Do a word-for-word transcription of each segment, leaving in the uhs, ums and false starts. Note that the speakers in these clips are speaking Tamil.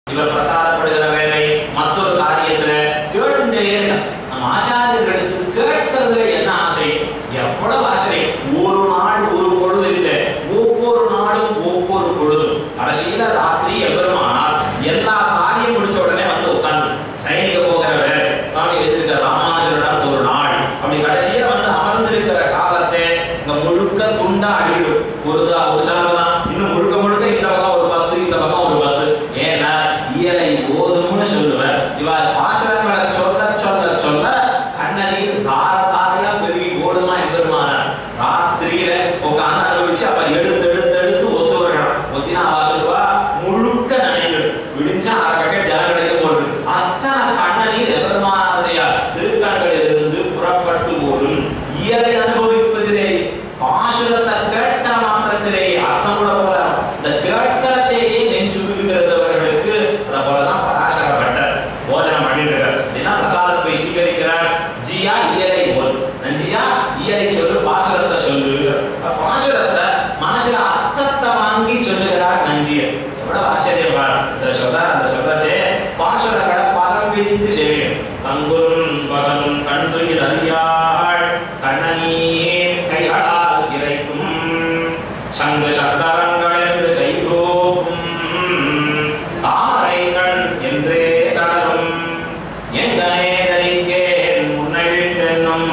இவர் பிரசாதப்படுகிற வேலை மற்றொரு காரியத்துல கேட்டுட்டே இருக்க நம்ம ஆச்சாரியர்களுக்கு கேட்கறதுல என்ன ஆசை, எவ்வளவு ஆசை. ஒரு நாள் ஒரு பொழுது இல்லை, ஒவ்வொரு நாளும் ஒவ்வொரு பொழுதும். கடைசியில ராத்திரி எம்பெருமானார் எல்லா காரியம் முடிச்ச உடனே வந்து உட்கார்ந்து சைனிக போகிற வேலை சுவாமி எழுதிருக்க ராமானுஜரிடம் ஒரு நாள் அப்படி கடைசியில வந்து அமர்ந்திருக்கிற காலத்தை இங்க முழுக்க துண்டா அடிவிடும். ஒரு ஒரு சார்புதான் இன்னும் முழுக்க முழுக்க இந்த பக்கம் ஒரு பத்து இந்த பக்கம் ஒரு பத்து. ஏன்னா இயலை ஓதும்னு சொல்லுவேன். இவ பாசனங்களை சொல்ல சொல்ல சொல்ல கண்ணனில் தார தாரையா பெருகி ஓடுமா எம்பெருமானார். ராத்திரியில உட்காந்து அனுபவிச்சு அப்ப எடுத்து எடுத்து எடுத்து ஒத்து வரணும். ஒத்தினா அவ சொல்லுவா முழுக்க நினைகள் விடிஞ்சா அரை பக்கெட் ஜலம் கிடைக்கும் போது அத்தனை கண்ணனில் எம்பெருமானாருடைய திருக்கண்களிலிருந்து புறப்பட்டு ஓடும். இயலை அனுபவிப்பதிலே பாசுரத்தை கேட்கிற மாத்திரத்திலேயே அர்த்தம் கூட போல இந்த கேட்கிற செய்தியை நெஞ்சுகிறவர்களுக்கு அதை போலதான் பராசரப்பட்டர் போஜனம் பண்ணிட்டு ஏன்னா பிரசாதத்தை ஸ்வீகரிக்கிறார். ஜியா இயலை போல் நஞ்சியா இயலை சொல்லு பாசுரத்தை சொல்லு. பாசுரத்தை மனசுல அர்த்தத்தை வாங்கி சொல்லுகிறார் நஞ்சியர். எவ்வளவு ஆச்சரியம் பார். இந்த சொல்றார் அந்த சொல்றச்சே பாசுரங்களை பலம் பிரித்து செய்வேன். கங்குரும் பகலும் கண் துயில் அறியாள் கண்ணனியே கைகளால் இறைக்கும் சங்கு சக்கரங்கள் என்று கைகோக்கும் தாமரை கண் என்றே தடலும் எங்கனே தரிக்கே முன்னைவிட்டென்னும்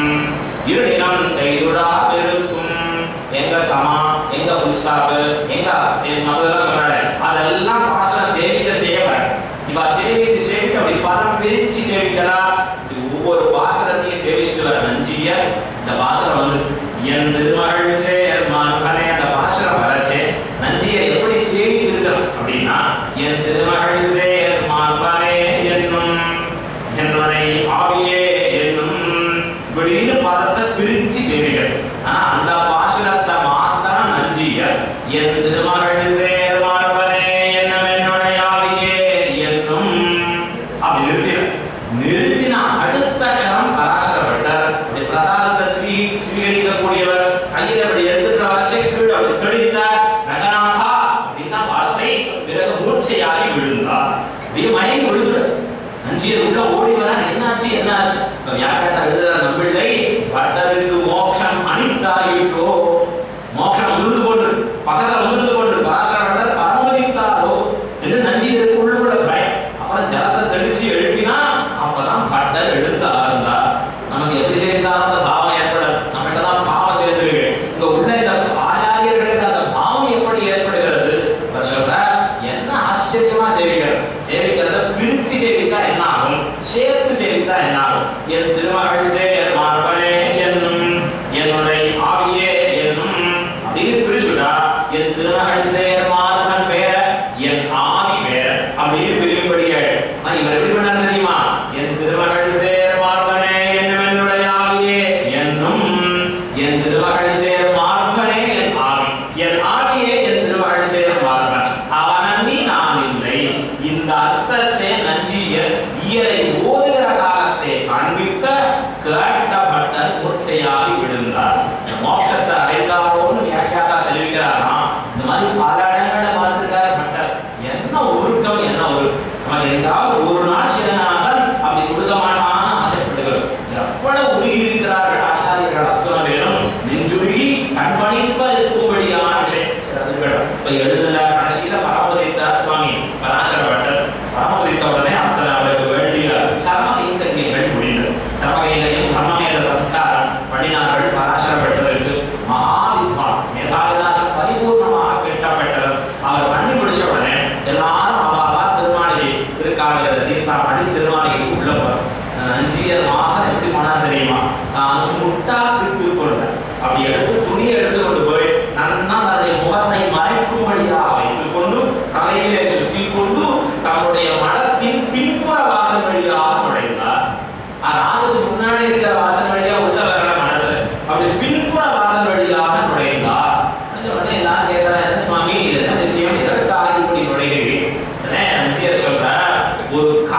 இருடினம் கைதுடா பெருக்கும். எங்க கமா எங்க புல் ஸ்டாப் எங்க மற்றதெல்லாம் சொல்றாரு அதெல்லாம் பாசனம் சேவிக்க செய்யப்பட இவ சேவித்து சேவித்து அப்படி பலம் பிரிச்சு சேவிக்கிறா. ஒவ்வொரு பாசனத்தையும் சேவிச்சுட்டு வர நஞ்சிய இந்த பாசனம் வந்து என் திருமகள் சேர்மான் அந்த பாசனம் வரச்சே நஞ்சியர் எப்படி சேவித்திருக்கிறோம் அப்படின்னா என் திருமகள் சேர்மான் என்னும் என்னுடைய ஆவியே என்னும் இப்படின்னு பதத்தை பிரிச்சு சேவிக்கிறது. ஆனா அந்த பாசனத்தை மாத்திரம் நஞ்சியர் என் திருமகள் சேர்மான் என்னும் என்னுடைய ஆவியே என்னும் அப்படி நிறுத்தின நிறுத்தினா அடுத்த க்ஷணம் பராசரப்பட்டார். பிரசாதத்தை ஸ்வீகரிக்கக்கூடியவர் கையில் அப்படி எடுத்துட்டு வச்சு கீழே அப்படி தெளித்தார். ரங்கநாதா அப்படின்னா வார்த்தை பிறகு மூர்ச்சையாகி விழுந்தார். அப்படியே மயங்கி விழுந்துட நஞ்சியர் உள்ள ஓடி வர என்னாச்சு என்னாச்சு வியாக்கியானத்தை எழுதுறார். நம்பிள்ளை பட்டருக்கு மோட்சம் அனித்தாயிற்றோ மோட்சம் விழுந்து கொண்டு பக்கத்துல விழுந்து கொண்டு பராசரப்பட்டார் பரமதித்தாரோ என்று நஞ்சியருக்கு உள்ளுக்குள்ள பயம். அப்புறம் ஜலத்தை தெளிச்சு எழுப்பினா அப்பதான் பட்டர் எழுந்து ஆறுந்தார். நமக்கு எப்படி சேர்ந்தாலும் அந்த பாவம் ஏற்படும். நம்மகிட்ட தான் பாவம் சேர்ந்திருக்கு. இங்க உள்ள இந்த ஆச்சாரியர்களுக்கு அந்த பாவம் எப்படி ஏற்படுகிறது சொல்ற என்ன ஆச்சரியமா சேவிக்கிறது. சேவிக்கிறத பிரிச்சு சேவித்தா என்ன ஆகும், சேர்த்து சேவித்தா என்ன ஆகும். என் திருமகள் சேர் மார்பனே என்னும் என்னுடைய ஆவியே என்னும் அப்படின்னு பிரிச்சுடா என் திருமகள் சேர் மார்பன் வேற என் ஆவி வேற அப்படின்னு பிரிவுபடியே. இவர் எப்படி பண்ணார் தெரியுமா, என் திருமகள் சேர் மார்பனே என்னும் என்னுடைய ஆவியே என்னும் என் திருமகள் சேர் மார்பனே என் ஆவி என் ஆவியே என் திருமகள் சேர் மார்பன் அவனி நான் இல்லை. இந்த அர்த்தத்தை நஞ்சியர் இயலை ஓதுகிற காலத்தை காண்பிக்க கேட்டப்பட்ட மூர்ச்சையாகி விழுந்தார். மோட்சத்தை அடைந்தாரோன்னு வியாக்கியாதா தெரிவிக்கிறாரா. இந்த மாதிரி பல இடங்களை பார்த்திருக்காரு பட்டர். என்ன ஒழுக்கம் என்ன ஒரு நமக்கு ஏதாவது ஒரு நாள் சிறனாக அப்படி கொடுக்க மாட்டான்னு ஆசைப்படுகிறோம். எவ்வளவு உருகி இருக்கிறார்கள் ஆச்சாரியர்கள் அத்தனை பேரும் நெஞ்சுருகி கண்பணிப்ப இருக்கும்படியான விஷயம் இப்ப எழுதுல கடைசியில பரமதித்தார் சுவாமி பராசரப்பட்டர். பரமதித்த உடனே அத்தனை அவருக்கு வேண்டிய சரம கைங்கரியங்கள் முடிந்தது. சரம கைங்கரியம் பிரம்மமேத சம்ஸ்காரம் பண்ணினார்கள். பராசரப்பட்டதற்கு மகாவித்வான் மேதாவிலாசம் பரிபூர்ணமாக கேட்டப்பட்டவர். அவர் பண்ணி முடிச்ச உடனே எல்லாரும் அவாவா திருமாளிகை திருக்காவில தீர்த்தா படி திருமாளிகை உள்ள போற நஞ்சியர் மாத்திரம் எப்படி போனார் தெரியுமா, நான் முட்டா கிட்டு கொண்டேன். அப்படி எடுத்து துணியை எடுத்து கொண்டு போய் நன்னா தன்னுடைய முகத்தை மறைக்கும்படியாக வைத்துக் கொண்டு தலையிலே சுத்தி கொண்டு தன்னுடைய மடத்தின் பின்புற வாசல் வழியாக நுழைந்தார். அதுக்கு முன்னாடி இருக்கிற வாசல் வழியா உள்ள வர மனது அப்படி பின்புற வாசல் வழியாக நுழைந்தார். உடனே எல்லாரும் கேட்கிறார், என்ன சுவாமி இது என்ன விஷயம், எதற்காக இப்படி நுழைகிறீர்கள்? நஞ்சியர் சொல்ற ஒரு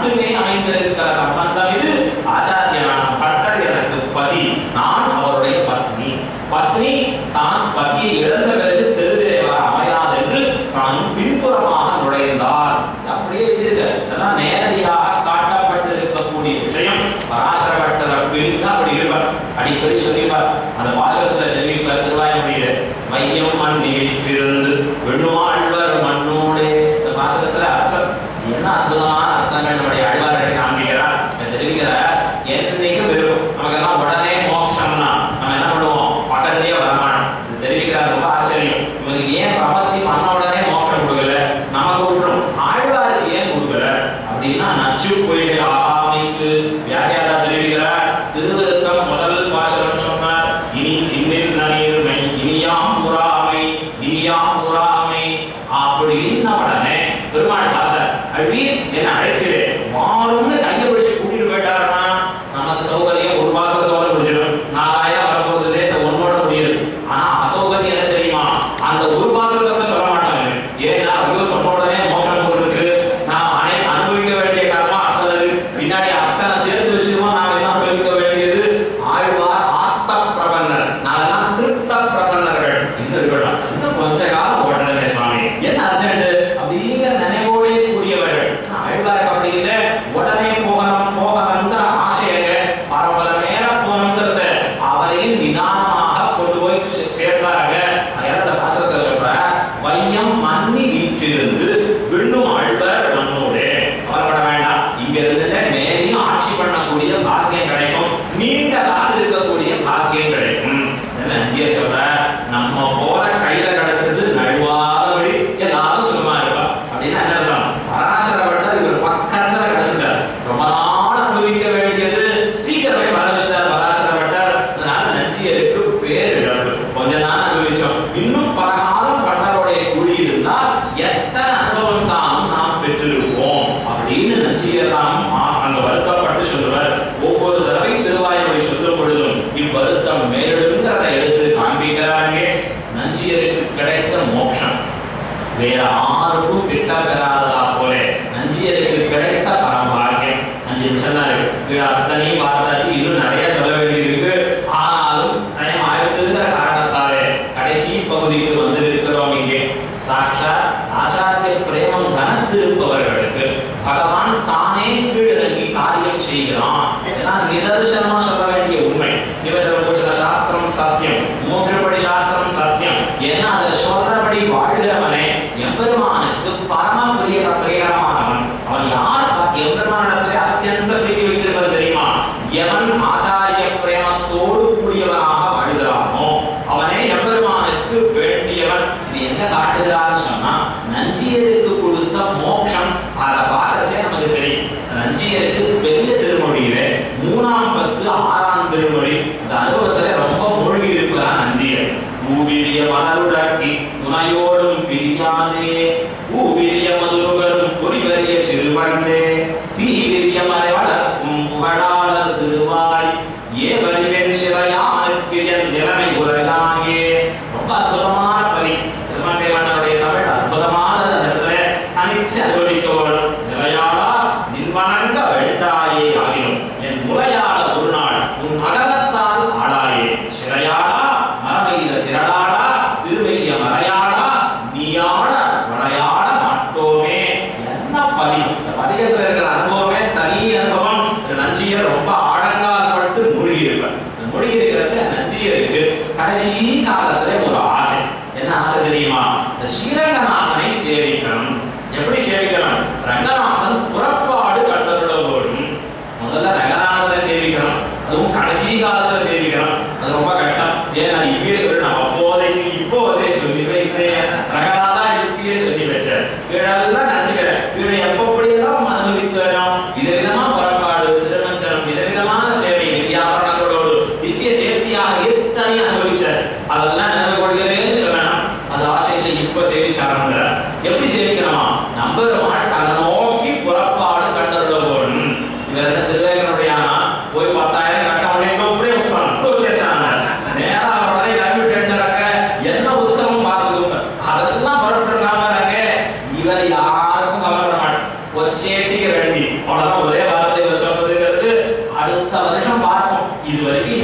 மட்டுமே அமைந்திருக்கிற சம்பந்தம் இது. ஆச்சாரியனான பட்டர் எனக்கு பதி, நான் அவருடைய பத்னி. பத்னி தான் பதியை இழந்த பிறகு தெருவிலே வர அமையாது என்று தானும் பின்புறமாக நுழைந்தார். அப்படியே இது இதெல்லாம் நேரடியாக காட்டப்பட்டிருக்கக்கூடிய விஷயம். பராசர பட்டரை பிரிந்து அப்படி இருப்பார். அடிக்கடி சொல்லிப்பார். அந்த வாசகத்துல தெரிவிப்பார் திருவாய்மொழியில, மையம் மண் நினைத்திருந்து வெண்ணுமாழ்வர் மண்ணோடே. இந்த வாசகத்துல அர்த்தம் என்ன அற்புதமான அர்த்தங்கள் நம்முடைய ஆழ்வார்கள் காண்பிக்கிறார், தெரிவிக்கிறார். என்னைக்கும் விருப்பம் நமக்கெல்லாம் உடனே மோட்சம்னா நம்ம என்ன பண்ணுவோம், பக்கத்திலேயே வரமாட்டோம். இது தெரிவிக்கிறார். ரொம்ப ஆச்சரியம். இவனுக்கு ஏன் பிரபத்தி பண்ண உடனே மோட்சம் கொடுக்கல, நமக்கு விட்டுரும். ஆழ்வாருக்கு ஏன் கொடுக்கல அப்படின்னா, நச்சு பொய்கை ஆகாமைக்கு வியாக்கியாதா தெரிவிக்கிறார். திருவிருத்தம் முதல் பாசனம் சொன்னார், இனி இன்னில் நனீர்மை இனியாம் உறாமை இனியாம் உறாமை அப்படின்னு உடனே பெருமாள் பார்த்தார். அழ்வீர் என்ன அழைக்கிறேன் மாறும்னு கையை பிடிச்சு கூட்டிட்டு போயிட்டாருன்னா நமக்கு சௌகரியம் ஒரு பாசத்தோட முடிஞ்சிடும். நாலாயிரம் வரப்போகுது, இந்த ஒன்னோட முடியுது. ஆனா அசௌகரியம் என்ன தெரியுமா, அந்த ஒரு பாசத்தை சொல்ல மாட்டாங்க. ஏன்னா ஐயோ சொன்ன உடனே மோட்சம் கொடுக்கு, நான் அனை அனுபவிக்க வேண்டிய கர்மா அத்தனை பின்னாடி அத்தனை சேர்த்து வச்சுருவோம். நாங்கள் எல்லாம் அனுபவிக்க வேண்டியது. ஆழ்வார் ஆத்த பிரபன்னர், நாங்கெல்லாம் திருத்த பிரபன்னர்கள். இன்னும் இருக்கட்டும், இன்னும் கொஞ்ச காலம் ஓடணுமே சுவாமி, என்ன அர்ஜென்ட் அப்படிங்கிற நினைவோடே கூடியவர்கள். ஆழ்வாருக்கு அப்படி இல்லை, உடனே போகணும் போகணுங்கிற ஆசையங்க. பரபல நேரம் போகணுங்கிறத அவரையும் நிதானமாக கொண்டு போய் சேர்ந்தாங்க. அந்த பாசத்தை சொல்ற, வையம் மண்ணி வீற்றிருந்து விண்ணும் ஆழ்வர் மண்ணோடு. கவலைப்பட வேண்டாம், இங்க இருந்து மேலையும் ஆட்சி பண்ணக்கூடிய பாக்கியம் கிடைக்கும், நீண்ட காலம் இருக்கக்கூடிய பாக்கியம் கிடைக்கும். என்ன சொல்ற, நம்ம போற கையில கிடைச்சது நழுவாதபடி எல்லாரும் சுகமா இருப்பா அப்படின்னு என்ன அர்த்தம். பராசர பட்டர் இவர் பக்கத்துல கிடைச்சிட்டார். ரொம்ப நாள் அனுபவிக்க வேண்டியது சீக்கிரமே பரவச்சிட்டார் பராசர பட்டர். அதனால நஞ்சியருக்கு பேர் இழப்பு. கொஞ்ச நாள் அனுபவிச்சோம், இன்னும் பல காலம் பட்டரோடைய கூடியிருந்தால் எத்தனை அனுபவம் தான் நாம் பெற்றிருப்போம் அப்படின்னு நஞ்சியெல்லாம் அங்க வருத்தப்பட்டு சொல்லுவார். ஒவ்வொரு தடவை திருவாய்மொழி சொல்லும் பொழுதும் இவ்வருத்தம் மேலிடுங்கிறத எடுத்து காண்பிக்கிறாங்க. நஞ்சியருக்கு கிடைத்த மோட்சம் வேற ஆருக்கும் கிட்ட பெறாததா போல நஞ்சியருக்கு கிடைத்த பரம்பாக்கியம். அஞ்சு நிமிஷம் தான் இருக்கு, அத்தனையும் பார்த்தாச்சு. இன்னும் நிறைய சொல்ல வேண்டியிருக்கு. ஆனாலும் டைம் ஆயிடுச்சுங்கிற காரணத்தாலே கடைசி பகுதிக்கு வந்து இருக்கிறோம். இங்கே சாட்சாத் ஆச்சாரிய பிரேமம் கனத்திருப்பவர்களுக்கு பகவான் தானே கீழிறங்கி காரியம் செய்கிறான். ஏன்னா நிதர்சனமா சொல்ல வேண்டிய உண்மை. நிவர்த்தன சாஸ்திரம் சத்தியம், மோட்சப்படி சாஸ்திரம் சத்தியம். ஏன்னா அதை சொல்றபடி வாழ்கிறவனே எம்பெருமானுக்கு பரம பிரிய பிரியகரமானவன். அவன் யார் எம்பெருமானிடத்திலே அத்தியந்த பிரீதி வைத்திருப்பது தெரியுமா? எவன் ஆச்சாரிய பிரேமத்தோடு கூடியவனாக வாழ்கிறானோ அவனே எம்பெருமானுக்கு வேண்டியவன். இது எங்க காட்டுகிறான்னு சொன்னா, நஞ்சியருக்கு கொடுத்த மோட்சம். அதை பார்க்கச்சே நமக்கு தெரியும். நஞ்சியருக்கு பெரிய திருமொழியிலே மூணாம் பத்து ஆறாம் திருமொழி அந்த அனுபவத்துல ரொம்ப மூழ்கி இருப்பதான் நஞ்சியர். பூவிரிய மலருடக்கி துணையோடும் பிரியாதே, பூவிரிய மதுருகரும் பொறிவரிய சிறுவண்டே, தீவிரிய மறை வளர்க்கும் புகழாளர் திருவாய் ஏவரிவென் சிறையானுக்கு என் நிலைமை உரையாயே. ரொம்ப அற்புதமான பதி. திருமங்கை மன்னருடைய தமிழ் அற்புதமானது. அந்த இடத்துல தனிச்சு அனுபவிக்கவரும். நிலையாளா நின்வணங்க வேண்டாயே ஆகினும் என் முறையாள ஒரு நாள் உன் அகலத்தால் ஆளாயே. சிறையாளா மரமைத திரளாளா திருவைய மறையாளா நீயாள வளையாள மாட்டோமே. என்ன பதி! பதிகத்தில் இருக்கிற அனுபவமே தனி அனுபவம். நஞ்சியர் ரொம்ப ஆழங்கால் பட்டு மூழ்கி இருப்பார். மூழ்கி இருக்கிறச்ச நஞ்சியருக்கு கடைசி காலத்துல ஒரு ஆசை. என்ன ஆசை தெரியுமா? இந்த ஸ்ரீரங்கநாதனை சேவிக்கணும். எப்படி சேவிக்கணும்? ரங்கநாதன் புறப்பாடு கண்டருளவோடும். முதல்ல ரங்கநாதனை சேவிக்கணும், அதுவும் கடைசி காலத்துல சேவிக்கணும். அது ரொம்ப கஷ்டம். ஏன் நான் இப்பயே சொல்லி நம்ம அப்போதைக்கு இப்போதே சொல்லி வைத்தேன். ரங்கநாதா இப்பயே சொல்லி வச்சேன். கீழெல்லாம் நினைச்சுக்கிறேன். கீழே எப்படியெல்லாம் அனுபவித்தோம். விதவிதமா புறப்பாடு திருமஞ்சனம், விதவிதமா வேண்டி அவ்வளவுதான் ஒரே வார்த்தை சொல்றதுங்கிறது அடுத்த வருஷம் பார்ப்போம். இது வரைக்கும்